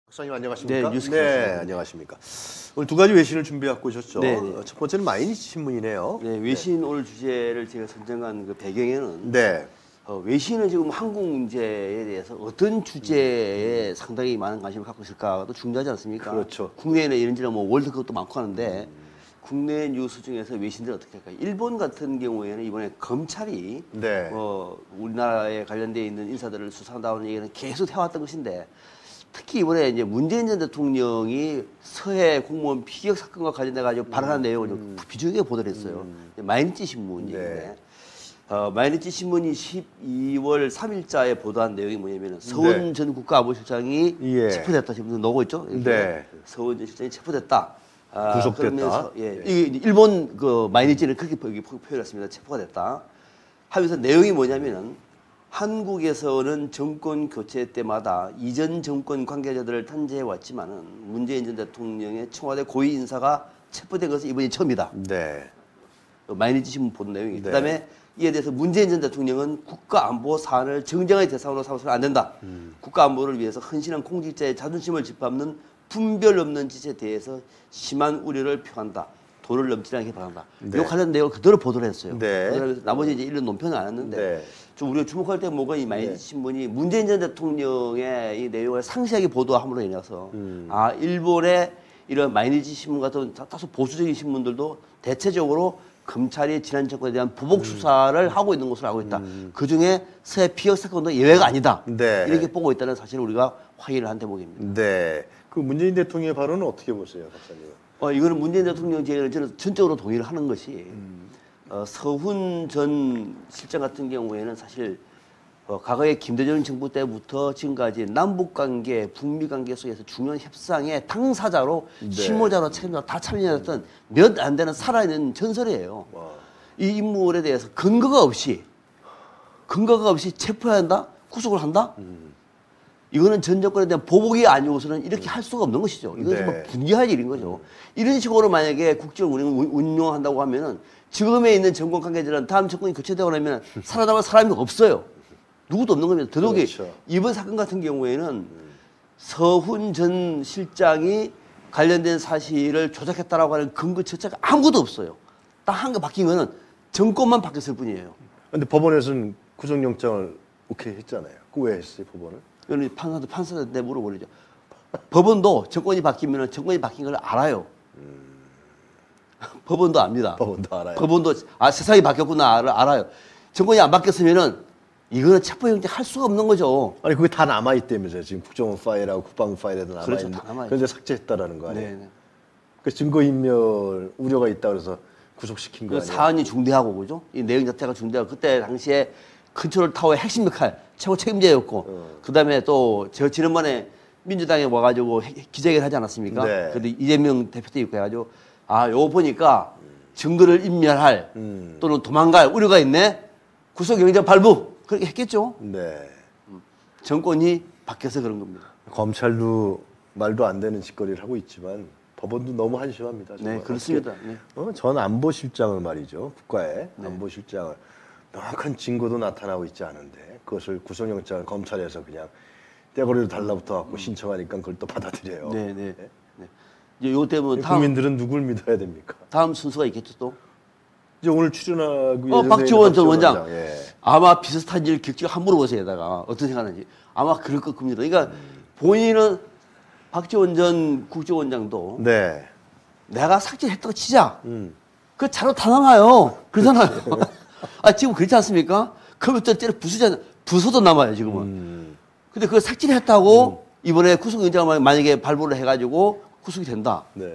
박사님 안녕하십니까? 네, 뉴스 네, 안녕하십니까. 오늘 두 가지 외신을 준비해 오셨죠. 네. 첫 번째는 마이니치 신문이네요. 네, 외신 오늘 주제를 제가 선정한 그 배경에는 네. 외신은 지금 한국 문제에 대해서 어떤 주제에 상당히 많은 관심을 갖고 있을까도 중요하지 않습니까? 그렇죠. 국내에는 이런저런 뭐 월드컵도 많고 하는데 국내 뉴스 중에서 외신들은 어떻게 할까요? 일본 같은 경우에는 이번에 검찰이 네. 우리나라에 관련되어 있는 인사들을 수사한다는 얘기는 계속 해왔던 것인데 특히 이번에 이제 문재인 전 대통령이 서해 공무원 피격 사건과 관련돼 가지고 발언한 내용을 좀 비중하게 보도를 했어요. 마이니치 신문인데 마이니치 신문이 12월 3일자에 보도한 내용이 뭐냐면 서훈 전 국가안보실장이 체포됐다. 지금 나오고 있죠? 네. 서훈 전 실장이 체포됐다. 구속됐다. 그러면서 이게 일본 그 마이니치는 그렇게 표현했습니다. 체포가 됐다. 하면서 내용이 뭐냐면은 한국에서는 정권 교체 때마다 이전 정권 관계자들을 탄재해 왔지만은 문재인 전 대통령의 청와대 고위 인사가 체포된 것은 이번이 처음이다. 네. 마이니치 신문 보도 내용이. 네. 그다음에 이에 대해서 문재인 전 대통령은 국가안보 사안을 정쟁의 대상으로 삼아서는 안 된다. 국가안보를 위해서 헌신한 공직자의 자존심을 짓밟는 분별 없는 짓에 대해서 심한 우려를 표한다. 도를 넘치지 않게 바란다. 네. 이 관련 내용을 그대로 보도를 했어요. 네. 그래서 나머지 이제 일련 논평은 안 했는데 네. 좀 우리가 주목할 때 뭐가 이 마이니치 신문이 문재인 전 대통령의 이 내용을 상세하게 보도함으로 인해서 일본의 이런 마이니치 신문 같은 다소 보수적인 신문들도 대체적으로 검찰이 지난 정권에 대한 보복 수사를 하고 있는 것으로 알고 있다. 그 중에 서해 피격 사건도 예외가 아니다. 네. 이렇게 보고 있다는 사실을 우리가 확인을 한 대목입니다. 네. 그 문재인 대통령의 발언은 어떻게 보세요, 박사님? 이거는 문재인 대통령 제의를 저는 전적으로 동의를 하는 것이 서훈 전 실장 같은 경우에는 사실 과거에 김대중 정부 때부터 지금까지 남북 관계, 북미 관계 속에서 중요한 협상의 당사자로 실무자로 책임자로 다 참여했던 몇 안 되는 살아있는 전설이에요. 와. 이 인물에 대해서 근거가 없이 체포해야 한다? 구속을 한다? 이거는 전 정권에 대한 보복이 아니고서는 이렇게 할 수가 없는 것이죠. 이것은 뭐 분개할 일인 거죠. 이런 식으로 만약에 국정을 운용한다고 하면은 지금에 있는 정권 관계자들은 다음 정권이 교체되고 나면 살아남을 사람이 없어요. 누구도 없는 겁니다. 더더욱이 그렇죠. 이번 사건 같은 경우에는 서훈 전 실장이 관련된 사실을 조작했다라고 하는 근거 자체가 아무것도 없어요. 딱 한 개 바뀐 거는 정권만 바뀌었을 뿐이에요. 근데 법원에서는 구속영장을 오케이 했잖아요. 그 왜 했어요, 법원은? 이거는 판사한테 물어보죠. 법원도 정권이 바뀌면 정권이 바뀐 걸 알아요. 법원도 압니다. 법원도 알아요. 법원도 세상이 바뀌었구나 알아요. 정권이 안 바뀌었으면은 이거는 체포영장 할 수가 없는 거죠. 아니 그게 다 남아 있다면서요. 지금 국정원 파일하고 국방부 파일에도 남아 그렇죠, 있는데 다 남아 그런데 삭제했다라는 거 아니에요? 네. 그 증거인멸 우려가 있다 그래서 구속시킨 거 그 아니에요? 사안이 중대하고 그죠? 이 내용 자체가 중대하고 그때 당시에 컨트롤 타워의 핵심 역할 최고 책임자였고 그다음에 또 저 지난번에 민주당에 와가지고 기자회견 하지 않았습니까? 네. 근데 이재명 대표도 있고 해가지고 요거 보니까 증거를 인멸할 또는 도망갈 우려가 있네. 구속영장 발부 그렇게 했겠죠. 네. 정권이 바뀌어서 그런 겁니다. 검찰도 말도 안 되는 짓거리를 하고 있지만 법원도 너무 한심합니다. 정말. 네, 그렇습니다. 어떻게, 전 안보실장을 말이죠. 국가의 안보실장을 명확한 증거도 나타나고 있지 않은데 그것을 구속영장을 검찰에서 그냥 떼거리로 달라붙어 갖고 신청하니까 그걸 또 받아들여요. 네. 이제 요 때문에 국민들은 누굴 믿어야 됩니까? 다음 순서가 있겠죠 또. 이제 오늘 출연하고 예정돼 박지원 전 있는 원장. 예. 아마 비슷한 일 겪지가 함부로 보세요다가 어떤 생각하는지 아마 그럴 것 겁니다. 그러니까 본인은 박지원 전 국정원장도 네. 내가 삭제했다고 치자. 그 자료 다 남아요. 그러잖아요. 지금 그렇지 않습니까? 컴퓨터 때려 부서도 남아요 지금은. 근데 그걸 삭제를 했다고 이번에 구속영장을 만약에 발부를 해가지고 구속이 된다. 네.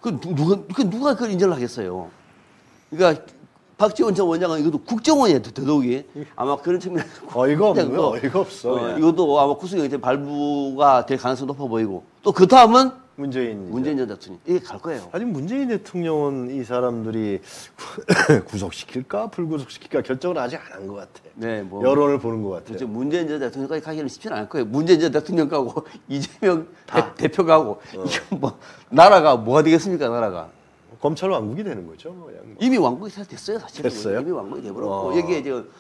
누가 그걸 인정을 하겠어요? 그러니까 박지원 전 원장은 이것도 국정원이에요. 더더욱이 아마 그런 측면에서 어이가 없고요. 어이가 없어. 이것도 아마 구속영장 발부가 될 가능성이 높아 보이고 또 그 다음은 문재인 전 대통령 이게 갈 거예요. 아니 문재인 대통령은 이 사람들이 구속시킬까 불구속시킬까 결정을 아직 안 한 것 같아. 네, 뭐 여론을 보는 것 같아요. 그렇죠. 문재인 전 대통령까지 가기는 쉽지는 않을 거예요. 문재인 전 대통령하고 이재명 대표하고 이건 뭐 나라가 뭐가 되겠습니까 나라가? 검찰 왕국이 되는 거죠. 그냥 뭐. 이미 왕국이 됐어요 사실. 됐어요? 이미 왕국이 돼버렸고 여기에 지금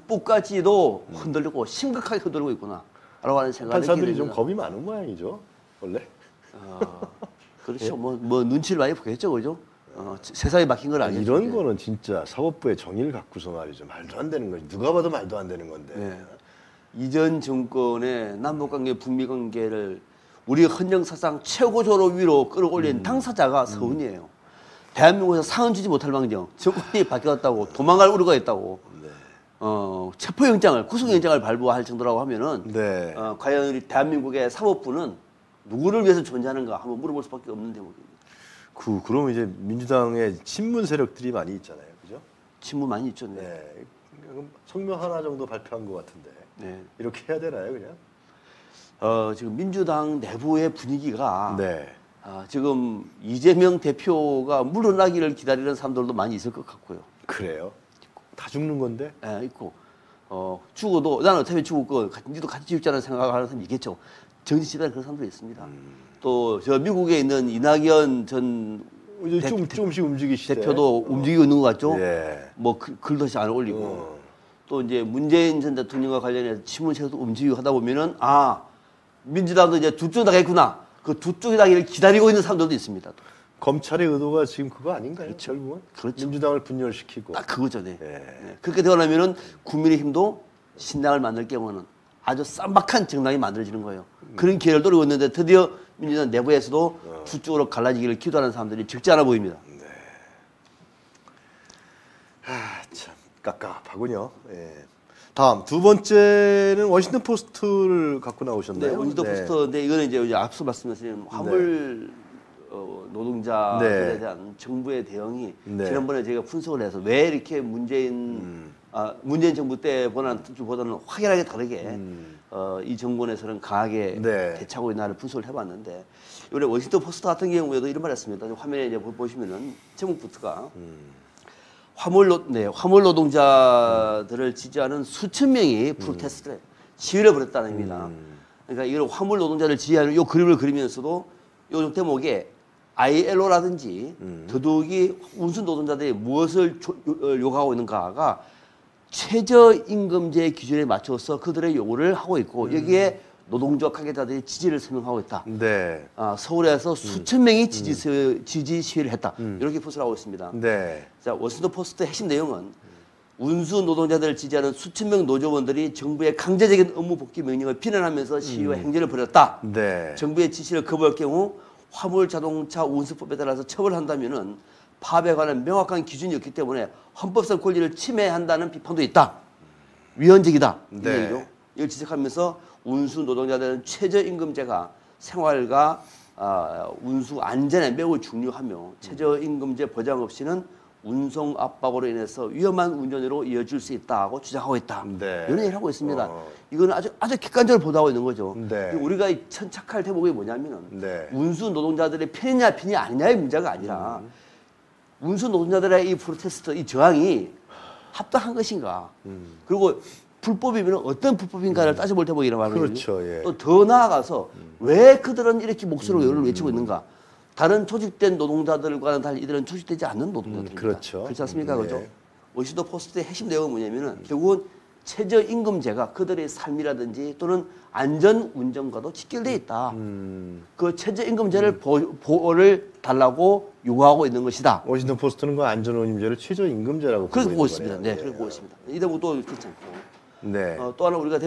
사법부까지도 흔들리고 심각하게 흔들리고 있구나. 라고 하는 생각을 판사들이 좀 겁이 많은 모양이죠. 원래? 그렇죠. 뭐 눈치를 많이 보겠죠, 그죠? 세상에 막힌 걸 알겠죠. 이런 이제. 거는 진짜 사법부의 정의를 갖고서 말이죠. 말도 안 되는 거지. 누가 봐도 말도 안 되는 건데. 네. 이전 정권의 남북관계, 북미관계를 우리 헌정사상 최고조로 위로 끌어올린 당사자가 서훈이에요. 대한민국에서 상은 주지 못할 망정, 정권이 바뀌었다고 도망갈 우려가 있다고. 네. 체포영장을, 구속영장을 발부할 정도라고 하면은 네. 과연 우리 대한민국의 사법부는 누구를 위해서 존재하는가 한번 물어볼 수밖에 없는 대목입니다. 그럼 이제 민주당의 친문 세력들이 많이 있잖아요, 그죠? 친문 많이 있죠. 네. 네. 그럼 성명 하나 정도 발표한 것 같은데 네. 이렇게 해야 되나요, 그냥? 지금 민주당 내부의 분위기가 네. 지금 이재명 대표가 물러나기를 기다리는 사람들도 많이 있을 것 같고요. 그래요? 다 죽는 건데? 예, 있고 죽어도 나는 어차피 죽을 거 니도 같이 죽자는 생각하는 사람이 있겠죠. 정치 집단에 그런 사람들이 있습니다. 또 저 미국에 있는 이낙연 전 이제 조금씩 움직이시대. 대표도 움직이고 있는 것 같죠. 예. 뭐 글도 안 올리고 또 이제 문재인 전 대통령과 관련해서 친문세력도 움직이고 하다 보면은 민주당도 이제 두 쪽 당했구나. 그 두 쪽의 당을 기다리고 있는 사람들도 있습니다. 검찰의 의도가 지금 그거 아닌가요? 결국은? 그렇죠. 민주당을 분열시키고. 딱 그거죠. 네. 예. 네. 그렇게 되어나면은 국민의힘도 신당을 만들 경우는 아주 쌈박한 정당이 만들어지는 거예요. 그런 기회를 노리고 있는데 드디어 민주당 내부에서도 두 쪽으로 갈라지기를 기도하는 사람들이 적지 않아 보입니다. 참 깝깝하군요. 예. 다음 두 번째는 워싱턴 포스트를 갖고 나오셨나요? 네, 원지도 포스터인데 이거는 이제 앞서 말씀하신 화물 노동자들에 네. 대한 정부의 대응이 네. 지난번에 저희가 분석을 해서 왜 이렇게 문재인 정부 때보다는 확연하게 다르게 이 정권에서는 강하게 네. 대처하고 있나를 분석을 해봤는데 이번에 워싱턴 포스트 같은 경우에도 이런 말을 했습니다. 화면에 이제 보시면은 제목부터가 화물 노동자들을 지지하는 수천 명이 프로테스트를 시위를 벌였다는 겁니다. 그러니까 이걸 화물 노동자를 지지하는 이 그림을 그리면서도 요 대목에 ILO라든지 더더욱이 운수 노동자들이 무엇을 요구하고 있는가가 최저임금제 기준에 맞춰서 그들의 요구를 하고 있고 여기에 노동조 관계자들이 지지를 설명하고 있다. 네. 서울에서 수천 명이 지지 시위를 했다. 이렇게 포스를 하고 있습니다. 네. 자, 워싱턴 포스트의 핵심 내용은 운수 노동자들을 지지하는 수천 명 노조원들이 정부의 강제적인 업무 복귀 명령을 비난하면서 시위와 행진을 벌였다. 네. 정부의 지시를 거부할 경우 화물 자동차 운수법에 따라서 처벌한다면은 파업에 관한 명확한 기준이 없기 때문에 헌법상 권리를 침해한다는 비판도 있다. 위헌적이다. 이 네. 얘기죠. 이걸 지적하면서 운수 노동자들은 최저임금제가 생활과 운수 안전에 매우 중요하며 최저임금제 보장 없이는 운송 압박으로 인해서 위험한 운전으로 이어질 수 있다고 주장하고 있다. 네. 이런 얘기를 하고 있습니다. 이거는 아주 객관적으로 보도하고 있는 거죠. 네. 우리가 천착할 대목이 뭐냐면은 네. 운수 노동자들의 편이냐 편이 아니냐의 문제가 아니라 운수 노동자들의 이 프로테스트, 이 저항이 합당한 것인가. 그리고 불법이면 어떤 불법인가를 따져볼 대목이라고 하는 거죠. 그렇죠. 예. 또 더 나아가서 왜 그들은 이렇게 목소리로 외치고 있는가. 다른 조직된 노동자들과는 달리 이들은 조직되지 않는 노동자들입니다. 그렇죠. 그렇지 않습니까? 네. 그죠? 워싱턴 포스트의 핵심 내용은 뭐냐면은 결국은 최저임금제가 그들의 삶이라든지 또는 안전 운전과도 직결돼 있다. 그 최저임금제를 보호를 달라고 요구하고 있는 것이다. 워싱턴 포스트는 그 안전운임제를 최저임금제라고 그렇게 보고 있는 있습니다. 거네요. 네, 그렇게 보고 있습니다. 이 대목도 괜찮고. 네. 또 하나 우리가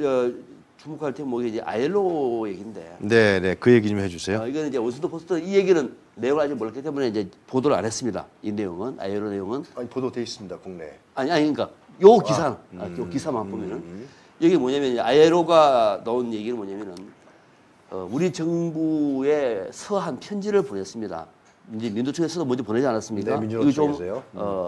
주목할 대목이 이제 ILO 얘기인데. 네, 네. 그 얘기 좀 해주세요. 이거는 이제 워싱턴 포스트 이 얘기는 내용을 아직 모르기 때문에 이제 보도를 안 했습니다. 이 내용은 ILO 내용은 아니 보도돼 있습니다, 국내. 아니 그러니까 요 기사 요 기사만 보면은 여기 뭐냐면 ILO가 나온 얘기는 뭐냐면은 우리 정부에 서한 편지를 보냈습니다. 이제 민주청에서도 먼저 보내지 않았습니까? 네, 민주노총에서요.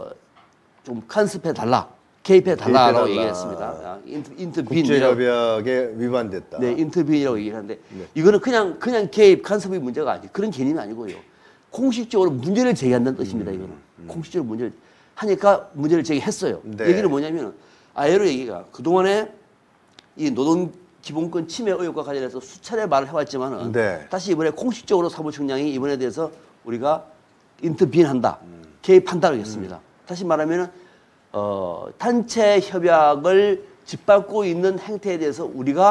좀 간섭해 달라. 개입해 달라고 얘기했습니다. 인터빈 국제협약에 위반됐다. 네, 인터빈이라고 얘기하는데 이거는 그냥 개입 간섭의 문제가 아니고 그런 개념이 아니고요. 공식적으로 문제를 제기한다는 뜻입니다. 이거는 공식적으로 문제를 하니까 문제를 제기했어요. 네. 얘기는 뭐냐면은 ILO 얘기가 그 동안에 이 노동 기본권 침해 의혹과 관련해서 수차례 말을 해왔지만은 네. 다시 이번에 공식적으로 사무총장이 이번에 대해서 우리가 인터빈한다, 개입한다고 했습니다. 다시 말하면은 단체 협약을 짓밟고 있는 행태에 대해서 우리가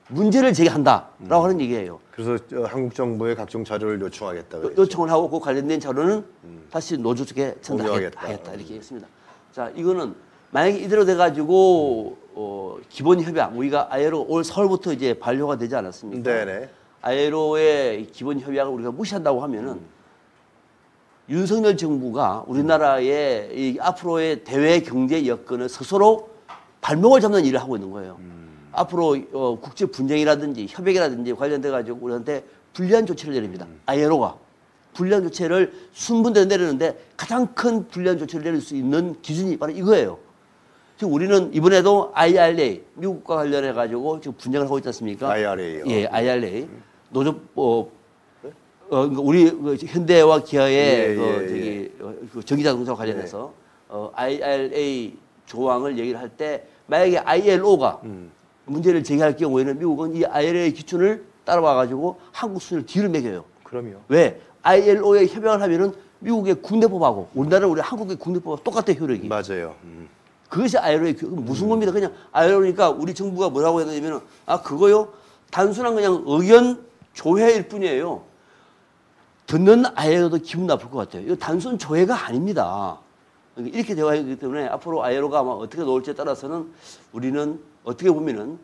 문제를 제기한다라고 하는 얘기예요. 그래서 한국 정부에 각종 자료를 요청하겠다. 그랬죠. 요청을 하고 그 관련된 자료는 다시 노조 쪽에 공유하겠다. 전달하겠다 이렇게 했습니다. 자, 이거는 만약에 이대로 돼가지고 기본 협약 우리가 ILO 올 4월부터 이제 반려가 되지 않았습니까? 네네. ILO의 기본 협약을 우리가 무시한다고 하면은 윤석열 정부가 우리나라의 이 앞으로의 대외 경제 여건을 스스로 발목을 잡는 일을 하고 있는 거예요. 앞으로 국제 분쟁이라든지 협약이라든지 관련돼 가지고 우리한테 불리한 조치를 내립니다. ILO가 불리한 조치를 순분대로 내리는데 가장 큰 불리한 조치를 내릴 수 있는 기준이 바로 이거예요. 지금 우리는 이번에도 IRA 미국과 관련해 가지고 지금 분쟁을 하고 있지 않습니까? IRA요. 예, IRA 노조 그러니까 우리 그 현대와 기아의 그 전기자동차 관련해서 IRA 조항을 얘기를 할 때 만약에 ILO가 문제를 제기할 경우에는 미국은 이 ILA 기준을 따라와 가지고 한국 수준을 뒤를 매겨요. 그럼요. 왜? ILO에 협약을 하면은 미국의 국내법하고 우리나라 우리 한국의 국내법하고 똑같아 효력이. 맞아요. 그것이 ILO의 무슨 겁니다. 그냥 ILO니까 우리 정부가 뭐라고 했냐면은 그거요 단순한 그냥 의견 조회일 뿐이에요. 듣는 ILO도 기분 나쁠 것 같아요. 이거 단순 조회가 아닙니다. 이렇게 되어 있기 때문에 앞으로 ILO가 아마 어떻게 나올지에 따라서는 우리는 어떻게 보면은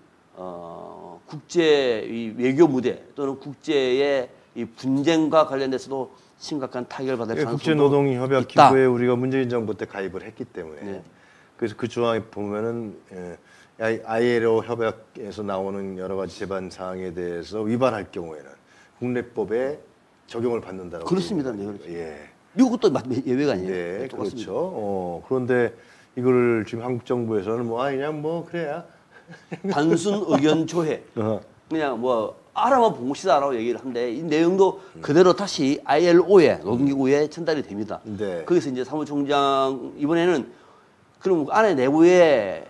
국제 이 외교 무대 또는 국제의 이 분쟁과 관련돼서도 심각한 타격을 받을 가능성도 국제노동협약기구에 우리가 문재인 정부 때 가입을 했기 때문에 네. 그래서 그 조항에 보면은 ILO 협약에서 나오는 여러 가지 제반 사항에 대해서 위반할 경우에는 국내법에 적용을 받는다고. 그렇습니다. 네, 그렇죠. 예. 미국도 예외가 아니에요. 네, 똑같습니다. 그렇죠. 그런데 이거를 지금 한국 정부에서는 뭐 그냥 뭐 그래야. 단순 의견 조회. 그냥 뭐 알아만 봅시다라고 얘기를 하는데 이 내용도 그대로 다시 ILO에 노동기구에 전달이 됩니다. 네. 거기서 이제 사무총장 이번에는 그럼 안에 내부에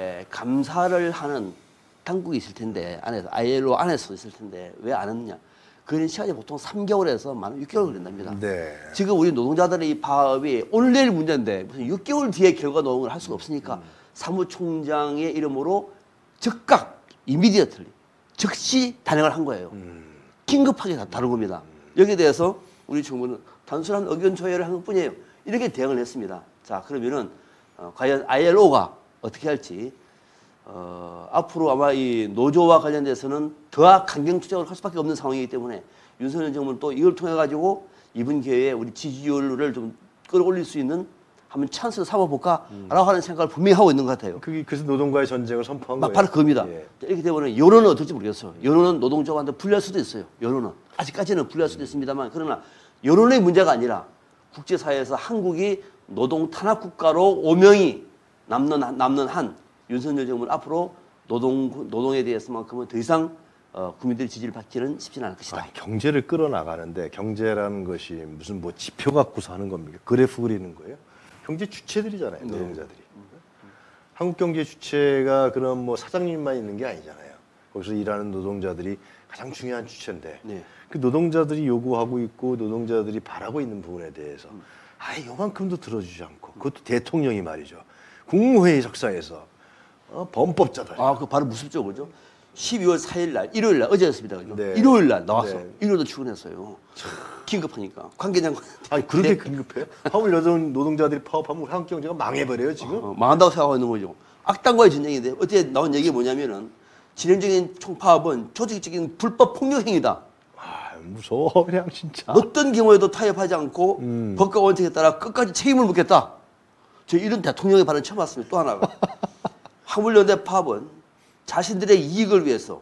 감사를 하는 당국이 있을 텐데 안에서 ILO 안에서 있을 텐데 왜 안 했느냐? 그런 시간이 보통 3개월에서 많으면 6개월 걸린답니다. 네. 지금 우리 노동자들의 이 파업이 오늘 내일 문제인데 무슨 6개월 뒤에 결과 노동을 할 수가 없으니까 사무총장의 이름으로 즉각 이미디어틀리 즉시 단행을 한 거예요. 긴급하게 다룬 겁니다. 여기에 대해서 우리 정부는 단순한 의견 조회를 한 것뿐이에요. 이렇게 대응을 했습니다. 자, 그러면은 과연 ILO가 어떻게 할지 앞으로 아마 이 노조와 관련돼서는 더 강경 추적을 할 수밖에 없는 상황이기 때문에 윤석열 정부는 또 이걸 통해 가지고 이번 기회에 우리 지지율을 좀 끌어올릴 수 있는 한번 찬스를 삼아볼까라고 하는 생각을 분명히 하고 있는 것 같아요. 그게 그래서 노동과의 전쟁을 선포한 거예요. 바로 그겁니다. 예. 이렇게 되면 여론은 어떨지 모르겠어요. 여론은 노동조합한테 불리할 수도 있어요. 여론은 아직까지는 불리할 수도 있습니다만 그러나 여론의 문제가 아니라 국제사회에서 한국이 노동 탄압 국가로 오명이 남는 한 윤석열 정부는 앞으로 노동에 대해서만큼은 더 이상 국민들의 지지를 받기는 쉽지는 않을 것이다. 경제를 끌어나가는데 경제라는 것이 무슨 뭐 지표 갖고서 하는 겁니까? 그래프 그리는 거예요? 경제 주체들이잖아요, 노동자들이. 한국 경제 주체가 그런 뭐 사장님만 있는 게 아니잖아요. 거기서 일하는 노동자들이 가장 중요한 주체인데 네. 그 노동자들이 요구하고 있고 노동자들이 바라고 있는 부분에 대해서 요만큼도 들어주지 않고 그것도 대통령이 말이죠. 국무회의 석상에서 범법자다. 그거 바로 무섭죠, 그죠? 12월 4일 날, 일요일 날, 어제였습니다, 그죠? 네. 일요일 날 나왔어. 네. 일요일도 출근했어요. 긴급하니까. 관계장관. 그렇게 긴급해요? 파업 노동자들이 파업하면 한국 경제가 망해버려요, 지금? 망한다고 생각하고 있는 거죠. 악당과의 전쟁인데 어제 나온 얘기가 뭐냐면은 진행적인 총파업은 조직적인 불법 폭력 행위다. 무서워, 그냥 진짜. 어떤 경우에도 타협하지 않고 법과 원칙에 따라 끝까지 책임을 묻겠다. 저 이런 대통령의 발언 처음 봤습니다. 또 하나가. 화물연대 파업은 자신들의 이익을 위해서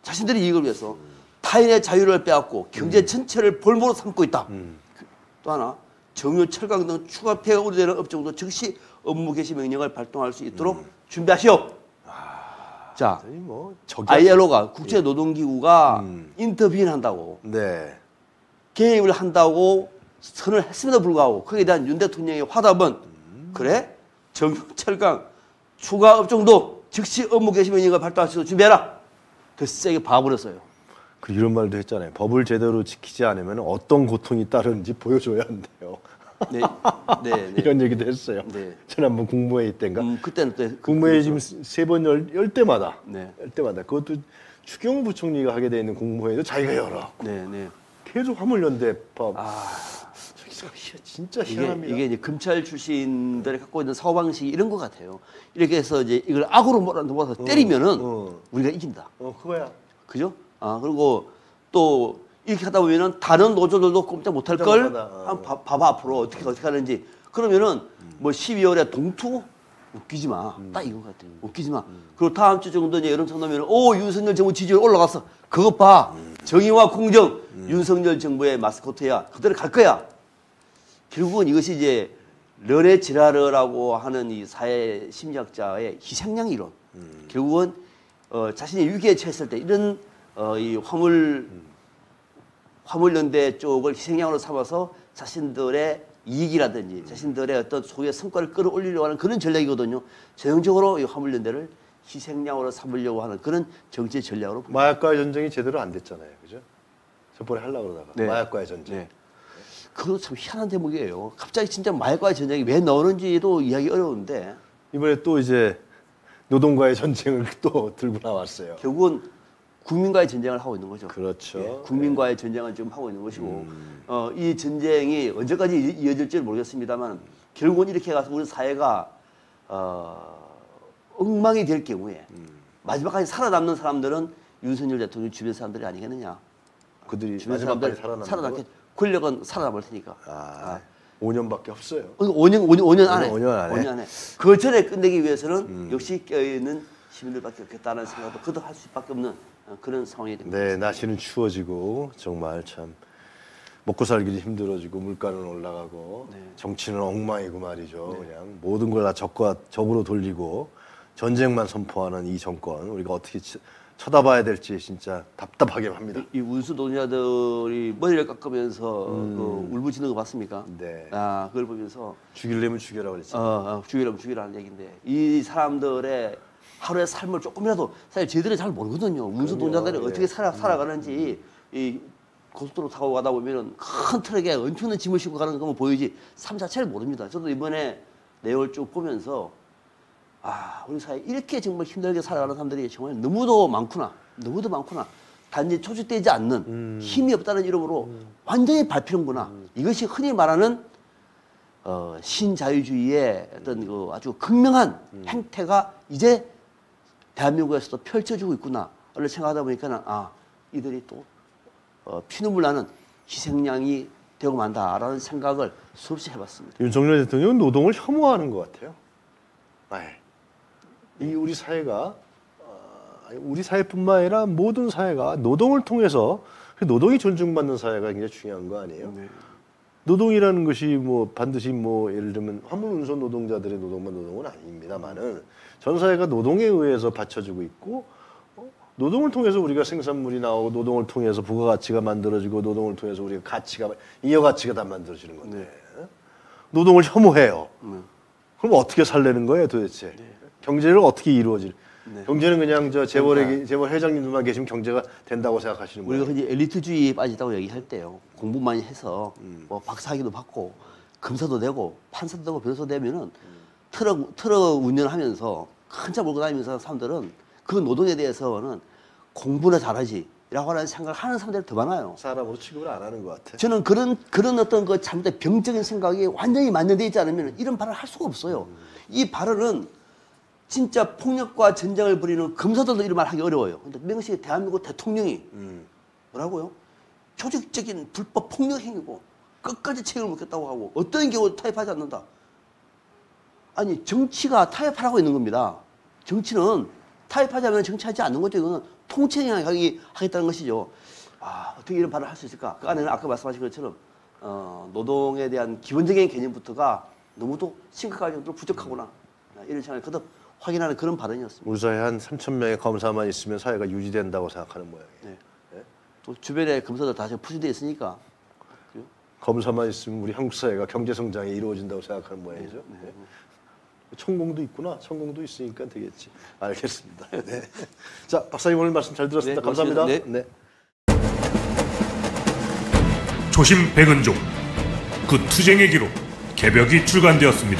타인의 자유를 빼앗고 경제 전체를 볼모로 삼고 있다. 또 하나 정유, 철강 등 추가 폐가 우려되는 업종도 즉시 업무 개시 명령을 발동할 수 있도록 준비하시오. 자, 뭐 ILO가 국제노동기구가 인터뷰한다고 네. 개입을 한다고 선을 했음에도 불구하고 거기에 대한 윤 대통령의 화답은 그래? 정유, 철강 추가 업종도 즉시 업무 개시 명령을 발동할 수 있도록 준비해라. 더 세게 봐버렸어요. 이런 말도 했잖아요. 법을 제대로 지키지 않으면 어떤 고통이 따르는지 보여줘야 한대요. 네, 네. 이런 얘기도 했어요. 네. 지난번 국무회의 때인가? 그때는 또 국무회의 지금 세 번 열 때마다 네. 열 때마다 그것도 추경 부총리가 하게 돼 있는 공모회도 자기가 열어. 네, 네. 계속 화물연대법. 아, 진짜 희한합니다. 이게 이제 검찰 출신들이 갖고 있는 사고 방식이 이런 것 같아요. 이렇게 해서 이제 이걸 악으로 몰아서 때리면은 우리가 이긴다. 그거야. 그죠? 아, 그리고 또 이렇게 하다 보면은 다른 노조들도 꼼짝 못할 걸. 한번 봐봐 앞으로 어떻게 하는지. 그러면은 뭐 12월에 동투 웃기지 마. 딱 이건 것 같아요. 웃기지 마. 그리고 다음 주 정도 이제 여름 참나면 윤석열 정부 지지율 올라갔어. 그것 봐. 정의와 공정. 윤석열 정부의 마스코트야. 그대로 갈 거야. 결국은 이것이 이제 르네 지라르라고 하는 이 사회 심리학자의 희생양 이론. 결국은 자신이 위기에 처했을 때 이런 이 화물연대 쪽을 희생양으로 삼아서 자신들의 이익이라든지 자신들의 어떤 소유의 성과를 끌어올리려고 하는 그런 전략이거든요. 전형적으로 이 화물연대를 희생양으로 삼으려고 하는 그런 정치 전략으로 봅니다. 마약과의 전쟁이 제대로 안 됐잖아요. 그죠? 저번에 하려고 그러다가 네. 마약과의 전쟁. 네. 그것도 참 희한한 대목이에요. 갑자기 진짜 마약과의 전쟁이 왜 나오는지도 이해하기 어려운데 이번에 또 이제 노동과의 전쟁을 또 들고 나왔어요. 결국은 국민과의 전쟁을 하고 있는 거죠. 그렇죠. 예, 국민과의 전쟁을 지금 하고 있는 것이고 이 전쟁이 언제까지 이어질지 모르겠습니다만 결국은 이렇게 가서 우리 사회가 엉망이 될 경우에 마지막까지 살아남는 사람들은 윤석열 대통령 주변 사람들이 아니겠느냐. 그들이 주변 마지막까지 사람들 살아남게 권력은 살아남을 테니까. 5년밖에 없어요. 5년 안에. 5년 안에. 그 전에 끝내기 위해서는 역시 껴있는 시민들밖에 없겠다는 생각도 거듭할 수밖에 없는 그런 상황이 됩니다. 네, 날씨는 추워지고 정말 참 먹고 살기도 힘들어지고 물가는 올라가고 네. 정치는 엉망이고 말이죠. 그냥 모든 걸 다 적으로 돌리고 전쟁만 선포하는 이 정권 우리가 어떻게 쳐다봐야 될지 진짜 답답하게 합니다. 이 운수 노동자들이 머리를 깎으면서 그 울부짖는 거 봤습니까? 네. 아, 그걸 보면서 죽이려면 죽여라 그랬죠. 죽이라면 죽이라는 얘기인데 이 사람들의 하루의 삶을 조금이라도 사실 저희들이 잘 모르거든요. 운수 노동자들이 어떻게 살아가는지 이 고속도로 타고 가다 보면은 큰 트럭에 엄청난 짐을 싣고 가는 것만 보이지 삶 자체를 모릅니다. 저도 이번에 내용을 쭉 보면서 우리 사회 이렇게 정말 힘들게 살아가는 사람들이 정말 너무도 많구나. 단지 조직되지 않는 힘이 없다는 이름으로 완전히 밟히는구나. 이것이 흔히 말하는 신자유주의의 어떤 그 아주 극명한 행태가 이제 대한민국에서도 펼쳐지고 있구나를 생각하다 보니까는 이들이 또 피눈물 나는 희생양이 되고 만다라는 생각을 수없이 해봤습니다. 윤석열 대통령은 노동을 혐오하는 것 같아요. 이 우리 사회가 우리 사회뿐만 아니라 모든 사회가 노동을 통해서 노동이 존중받는 사회가 굉장히 중요한 거 아니에요? 네. 노동이라는 것이 뭐 반드시 뭐 예를 들면 화물운송 노동자들의 노동은 아닙니다만은 전 사회가 노동에 의해서 받쳐주고 있고 노동을 통해서 우리가 생산물이 나오고 노동을 통해서 부가가치가 만들어지고 노동을 통해서 우리가 잉여가치가 다 만들어지는 건데 노동을 혐오해요. 그럼 어떻게 살려는 거예요 도대체? 경제를 어떻게 이루어질? 경제는 그냥 재벌 회장님들만 계시면 경제가 된다고 생각하시는 거예요? 우리가 흔히 엘리트주의에 빠지다고 얘기할 때요. 공부 많이 해서 뭐 박사학위도 받고 검사도 되고 판사도 되고 변호사도 되면은 트럭 운전하면서 큰 차 몰고 다니면서 사람들은 그 노동에 대해서는 공부나 잘하지 라고 하는 생각을 하는 사람들이 더 많아요. 사람으로 취급을 안 하는 것 같아. 저는 그런 어떤 그 잘못된 병적인 생각이 완전히 만연되어 있지 않으면 이런 발언을 할 수가 없어요. 이 발언은 진짜 폭력과 전쟁을 벌이는 검사들도 이런 말 하기 어려워요. 근데 명식의 대한민국 대통령이 뭐라고요? 조직적인 불법 폭력 행위고 끝까지 책임을 묻겠다고 하고 어떤 경우도 타협하지 않는다. 아니 정치가 타협하라고 있는 겁니다. 정치는 타협하자면 정치하지 않는 거죠. 이거는 통치행위 하겠다는 것이죠. 어떻게 이런 발언을 할 수 있을까? 그 안에는 아까 말씀하신 것처럼 노동에 대한 기본적인 개념부터가 너무도 심각할 정도로 부족하구나. 이런 생각을 거듭 확인하는 그런 발언이었습니다. 우리 사회에 한 3,000명의 검사만 있으면 사회가 유지된다고 생각하는 모양이에요. 네. 네? 또 주변에 검사들 다 지금 푸시되어 있으니까 검사만 있으면 우리 한국 사회가 경제 성장이 이루어진다고 생각하는 모양이죠. 네. 천공도 있구나. 천공도 있으니까 되겠지. 알겠습니다. 네. 자, 박사님 오늘 말씀 잘 들었습니다. 감사합니다. 네. 조심 백은종 그 투쟁의 기록 개벽이 출간되었습니다.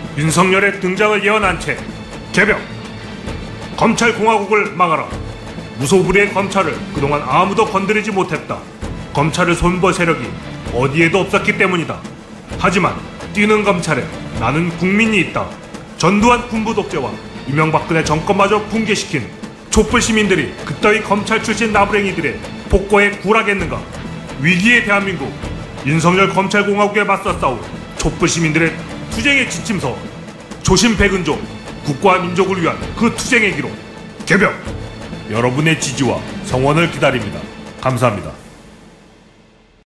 윤석열의 등장을 예언한 채 개벽 검찰공화국을 막아라. 무소불위의 검찰을 그동안 아무도 건드리지 못했다. 검찰을 손볼 세력이 어디에도 없었기 때문이다. 하지만 뛰는 검찰에 나는 국민이 있다. 전두환 군부 독재와 이명박근혜 정권마저 붕괴시킨 촛불 시민들이 그따위 검찰 출신 나부랭이들의 폭거에 굴하겠는가? 위기의 대한민국, 윤석열 검찰공화국에 맞서 싸울 촛불 시민들의 투쟁의 지침서, 조심백은조, 국가와 민족을 위한 그 투쟁의 기록, 개벽! 여러분의 지지와 성원을 기다립니다. 감사합니다.